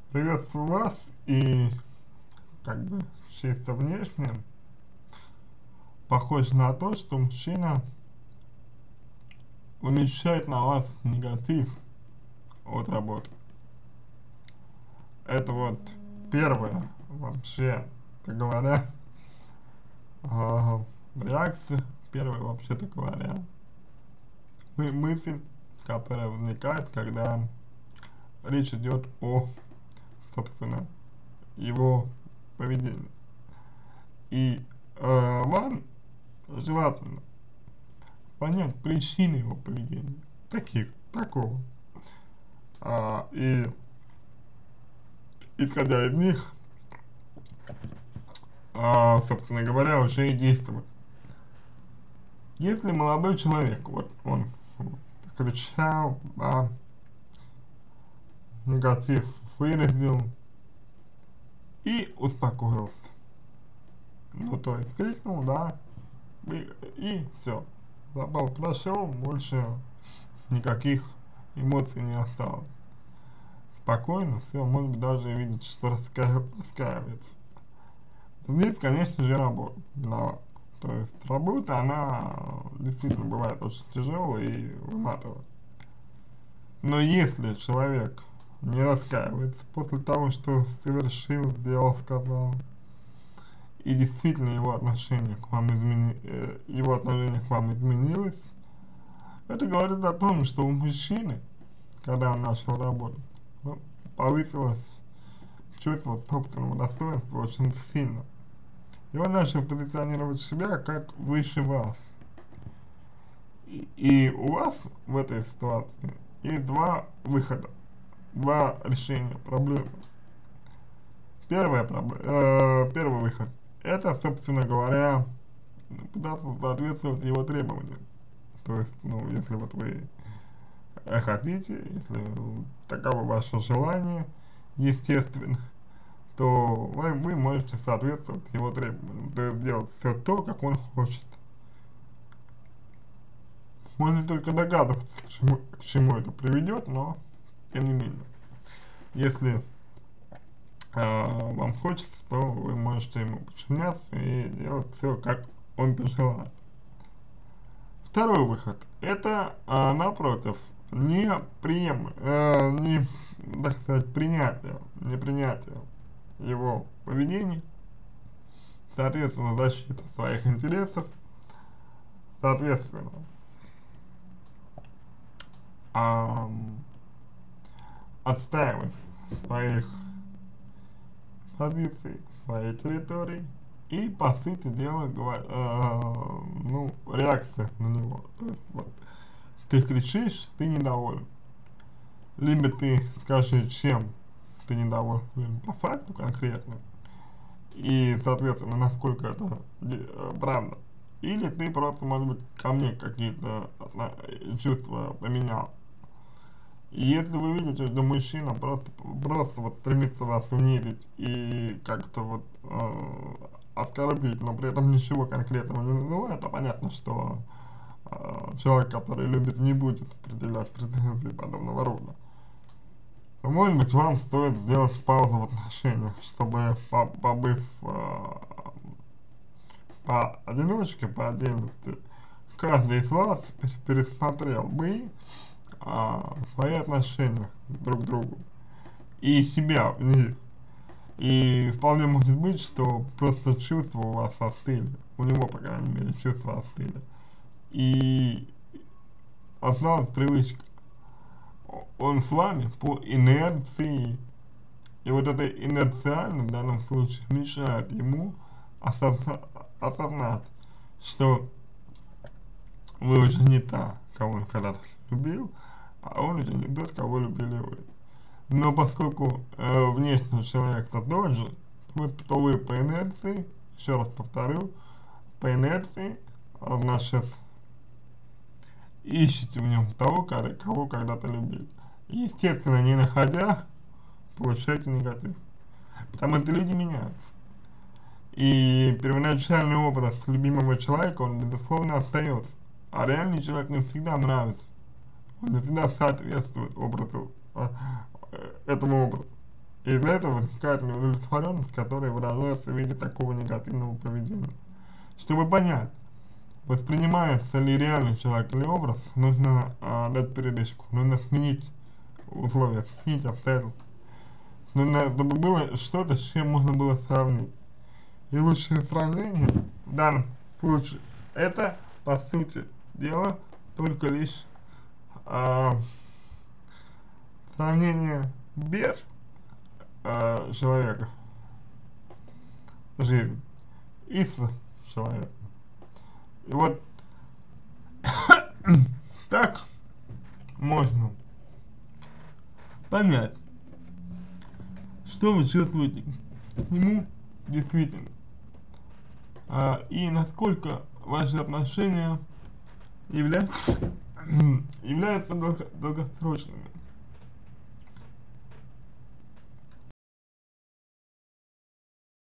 Приветствую вас, и как бы чисто внешне похоже на то, что мужчина вымещает на вас негатив от работы. Это вот первое вообще, так говоря, реакция, первая вообще-то говоря, мысль, которая возникает, когда речь идет о, собственно, его поведении. И вам желательно понять причины его поведения, такого, и исходя из них, собственно говоря, уже и действовать. Если молодой человек, вот он кричал, да, негатив выразил и успокоился, ну то есть крикнул, да, и все, запал прошел, больше никаких эмоций не осталось. Спокойно, все, может быть, даже видеть, что раскаивается. Здесь, конечно же, работа виновата. То есть работа, она действительно бывает очень тяжелая и выматывает. Но если человек не раскаивается после того, что совершил, сделал, сказал, и действительно его отношение к вам изменилось, это говорит о том, что у мужчины, когда он начал работать, ну, повысилось чувство собственного достоинства очень сильно. И он начал позиционировать себя как выше вас. И у вас в этой ситуации есть два выхода, два решения проблемы. Первый выход — это, собственно говоря, пытаться соответствовать его требованиям. То есть, ну, если вот вы хотите, если таково ваше желание, естественно, то вы можете соответствовать его требованиям, то есть делать все то, как он хочет. Можно только догадываться, к чему это приведет, но тем не менее. Если вам хочется, то вы можете ему подчиняться и делать все, как он пожелает. Второй выход — это, напротив, так сказать, непринятие его поведения, соответственно, защита своих интересов, соответственно, отстаивать своих позиций, своей территории и, по сути дела, ну, реакция на него. То есть, вот, ты кричишь, ты недоволен. Либо ты скажи, чем ты недоволен по факту конкретно, и, соответственно, насколько это правда. Или ты просто, может быть, ко мне какие-то чувства поменял. И если вы видите, что мужчина просто вот стремится вас унизить и как-то вот оскорбить, но при этом ничего конкретного не называет, а понятно, что человек, который любит, не будет определять претензии подобного рода, то, может быть, вам стоит сделать паузу в отношениях, чтобы, побыв поодиночке, по отдельности, каждый из вас пересмотрел бы свои отношения друг к другу и себя в них. И вполне может быть, что просто чувства у вас остыли, у него, по крайней мере, чувства остыли. И осталась привычка. Он с вами по инерции, и вот это инерциально в данном случае мешает ему осознать, что вы уже не та, кого он когда-то любил, а он уже не тот, кого любили вы. Но поскольку внешний человек-то тот же, то вы по инерции, еще раз повторю, по инерции, значит, ищете в нем того, кого когда-то любили. Естественно, не находя, получаете негатив. Потому что люди меняются. И первоначальный образ любимого человека, он, безусловно, остается. А реальный человек не всегда нравится. Он не всегда соответствует этому образу. И из-за этого возникает неудовлетворенность, которая выражается в виде такого негативного поведения. Чтобы понять, воспринимается ли реальный человек или образ, нужно дать передышку, нужно сменить условия, сменить обстоятельства. Нужно, чтобы было что-то, с чем можно было сравнить. И лучшее сравнение в данном случае это, по сути дела, только лишь сравнение без человека, жизнь, и с человеком. И вот так можно понять, что вы чувствуете к нему действительно, и насколько ваши отношения являются долгосрочными.